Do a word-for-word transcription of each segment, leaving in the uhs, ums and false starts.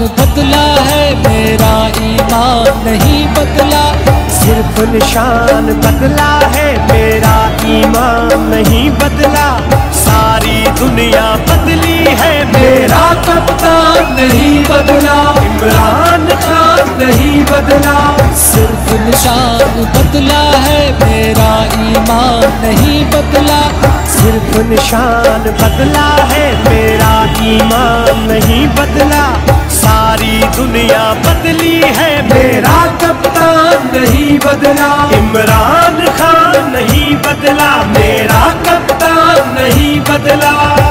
बदला है, मेरा ईमान नहीं बदला। सिर्फ निशान बदला है, मेरा ईमान नहीं बदला। सारी दुनिया बदली है, मेरा कप्तान नहीं बदला। इमरान खान नहीं बदला। सिर्फ निशान बदला है, मेरा ईमान नहीं बदला। सिर्फ निशान बदला है, मेरा ईमान नहीं बदला। सारी दुनिया बदली है, मेरा कप्तान नहीं बदला। इमरान खान नहीं बदला, मेरा कप्तान नहीं बदला।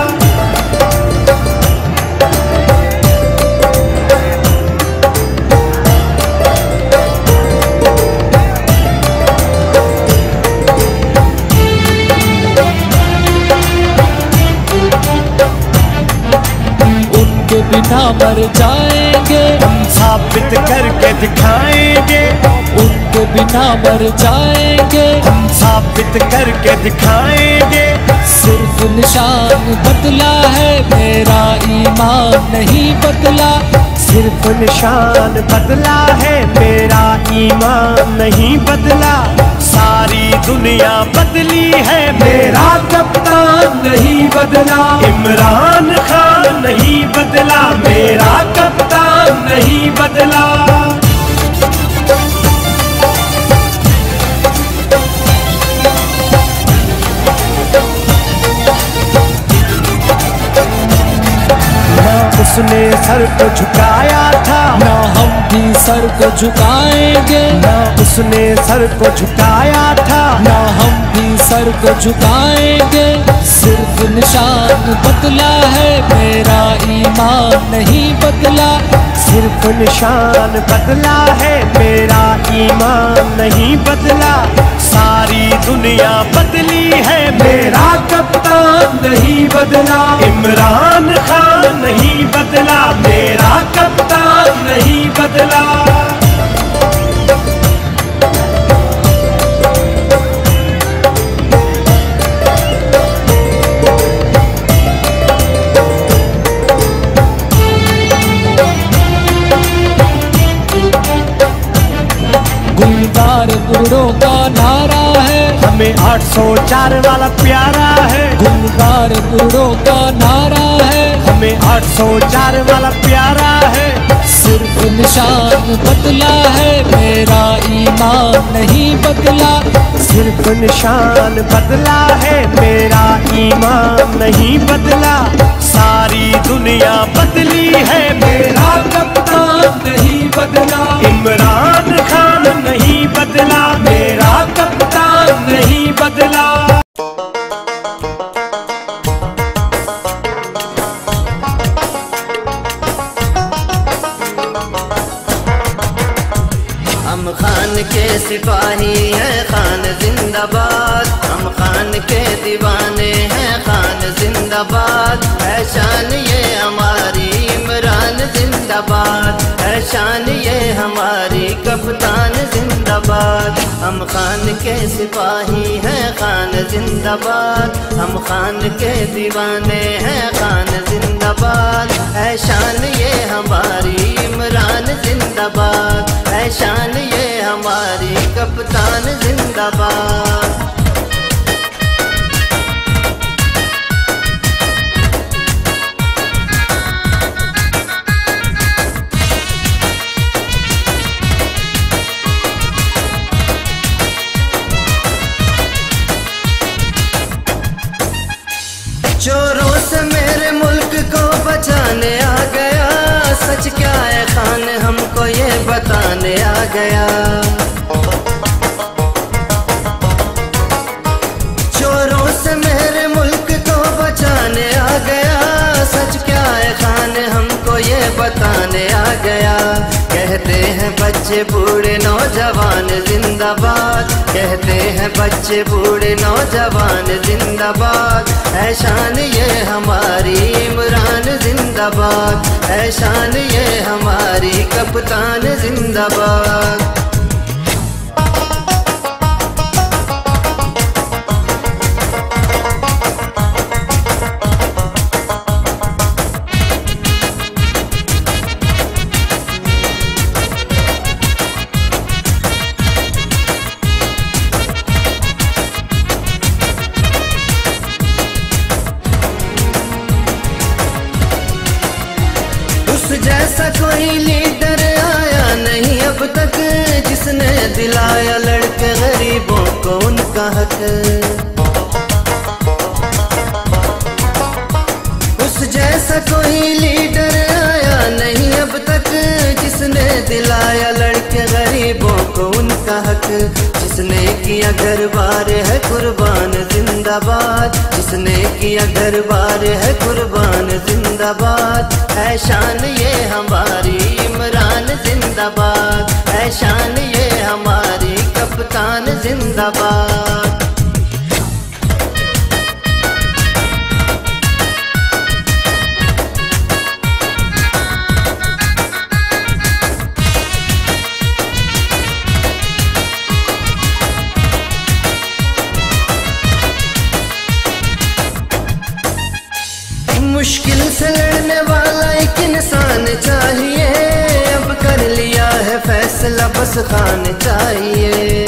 उनके बिना मर जाएंगे, हम साबित करके दिखाएंगे। उनके बिना मर जाएंगे, हम साबित करके दिखाएंगे। सिर्फ निशान बदला है, मेरा ईमान नहीं बदला। सिर्फ निशान बदला है, मेरा ईमान नहीं बदला। सारी दुनिया बदली है, मेरा कप्तान नहीं बदला। इमरान खान नहीं बदला, मेरा कप्तान नहीं बदला। उसने सर को झुकाया था, ना हम भी सर को झुकाएंगे। ना उसने सर को झुकाया था, ना हम भी सर को झुकाएंगे। सिर्फ निशान बदला है, मेरा ईमान नहीं बदला। सिर्फ निशान बदला है, मेरा ईमान नहीं बदला। सारी दुनिया बदली है, मेरा कप्तान नहीं बदला। इमरान खान नहीं बदला, मेरा कप्तान नहीं बदला। गुलजार गुरुओं का नारा है, हमें आठ सौ चार वाला प्यारा है। गुलजार गुरुओं का नारा है, हमें आठ सौ चार वाला प्यारा है। सिर्फ निशान बदला है, मेरा ईमान नहीं बदला। सिर्फ निशान बदला है, मेरा ईमान नहीं बदला। सारी दुनिया बदली है, मेरा कप्तान नहीं बदला। इमरान खान नहीं बदला, मेरा कप्तान नहीं बदला। हम खान के सिपाही हैं, खान जिंदाबाद। हम खान के दीवाने हैं, खान जिंदाबाद। है शान ये हमारी इमरान जिंदाबाद। है शान ये हमारी कप्तान जिंदाबाद। हम खान के सिपाही हैं, खान जिंदाबाद। हम खान के दीवाने हैं, खान जिंदाबाद। है शान ये हमारी इमरान जिंदाबाद। है शान ये हमारी कप्तान जिंदाबाद। चोरों से मेरे मुल्क को बचाने आ गया। सच क्या है खान हमको ये बताने आ गया। चोरों से मेरे मुल्क को बचाने आ गया। सच क्या है खान हमको ये बताने आ गया। कहते हैं बच्चे बूढ़े नौजवान जिंदाबाद। कहते हैं बच्चे बूढ़े नौजवान जिंदाबाद। है शान ये हमारी इमरान जिंदाबाद। है शान ये हमारी कप्तान जिंदाबाद। दिलाया लड़के गरीबों को उनका हक। उस जैसा कोई लीडर आया नहीं अब तक, जिसने दिलाया लड़के गरीबों को उनका हक। जिसने किया घर बार है कुर्बान जिंदाबाद, जिसने किया घर बार है कुर्बान जिंदाबाद। है शान ये हमारी इमरान जिंदाबाद, है शान ये हमारी कप्तान जिंदाबाद। मुश्किल से लड़ने वाला एक इंसान चाहिए, अब कर लिया है फैसला बस खान चाहिए।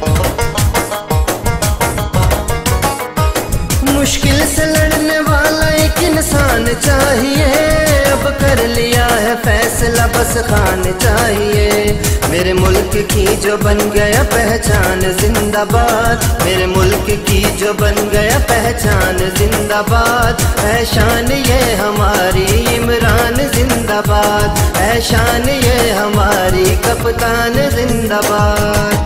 मुश्किल से लड़ने वाला एक इंसान चाहिए, अब कर लिया है फैसला बस खान चाहिए। मेरे मुल्क की जो बन गया पहचान जिंदाबाद, मेरे मुल्क की जो बन गया पहचान जिंदाबाद। है शान ये हमारी इमरान जिंदाबाद, है शान ये हमारी कप्तान जिंदाबाद।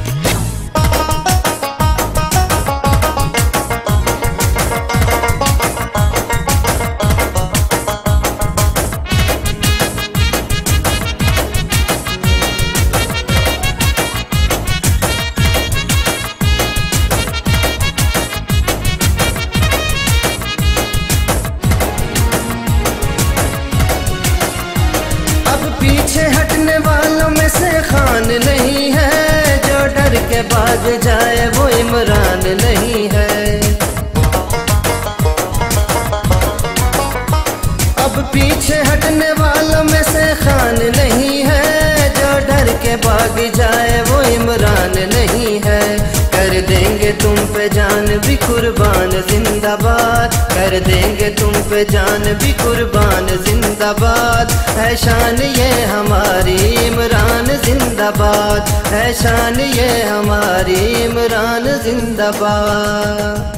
पीछे हटने वालों में से खान नहीं है, जो डर के भाग जाए वो इमरान नहीं है। अब पीछे हटने वालों में से खान नहीं है, जो डर के भाग जाए वो इमरान नहीं है। कर देंगे तुम पे जान भी कुर्बान जिंदाबाद, कर देंगे तुम पे जान भी कुर्बान जिंदाबाद। है शान ये हमारी इमरान जिंदाबाद, है शान ये हमारी इमरान जिंदाबाद।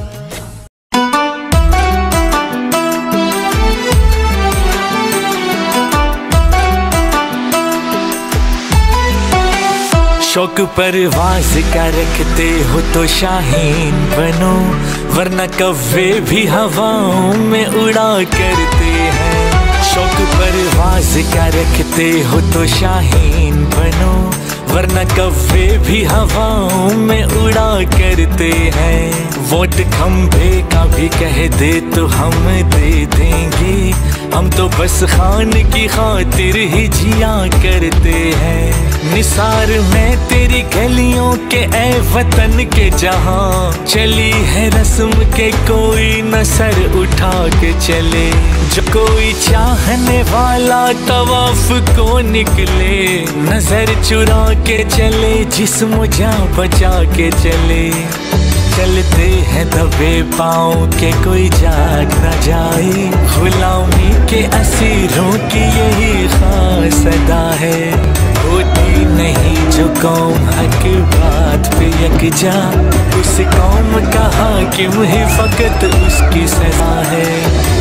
शौक परवाज का रखते हो तो शाहीन बनो, वरना कव्वे भी हवाओं में उड़ा करते हैं। शौक परवाज का रखते हो तो शाहीन बनो, वरना कव्वे भी हवाओं में उड़ा करते हैं। वोट खंभे का भी कह दे तो हम दे देंगे, हम तो बस खान की खातिर ही जिया करते हैं। निसार में तेरी गलियों के ए वतन के जहां, चली है रस्म के कोई न सर उठा के चले। जो कोई चाहने वाला तवाफ को निकले, नजर चुरा के चले जिस्म जा बचा के चले। चलते हैं दबे पाँव के कोई जाग न जाए, गुलामी के असीरों की यही खास अदा है। होती नहीं जो कौम हक बात पे यकजा, उस कौम का हाकिम ही फकत उसकी सजा है।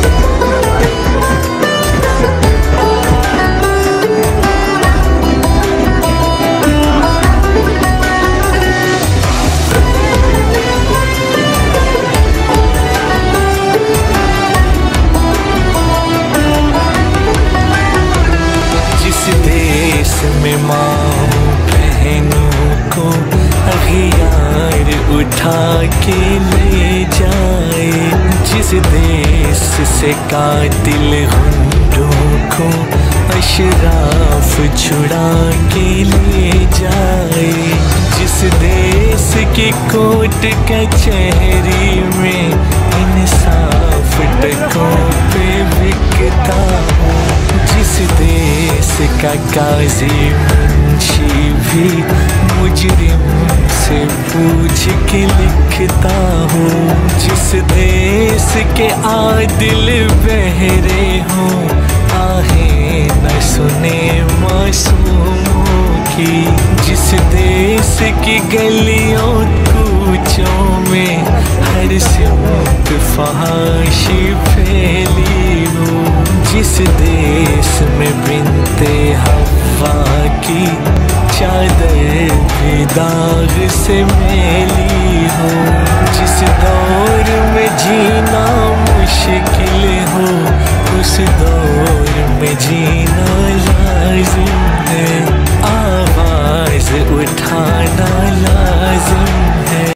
में माँ बहनों को अगियार उठा के ले जाए, जिस देश से कातिल गुंडों को अशराफ छुड़ा के ले जाए। जिस देश की कोर्ट कचहरी में इंसाफ टकों पे बिकता हो, जिस देश का काजी मुंशी भी मुजरिम से पूछ के लिखता हो, जिस देश के आदिल बहरे हों आहें न सुने मासूमों की, जिस देश जिसकी गलियों कूचों में हर सिमत फहाशी फैली हो, जिस देश में बिनते हवा की चादर भी दाग से मैली हो, जिस दौर में जीना मुश्किल हो उस दौर में जीना लाजिम है, आवाज उठाना लाजिम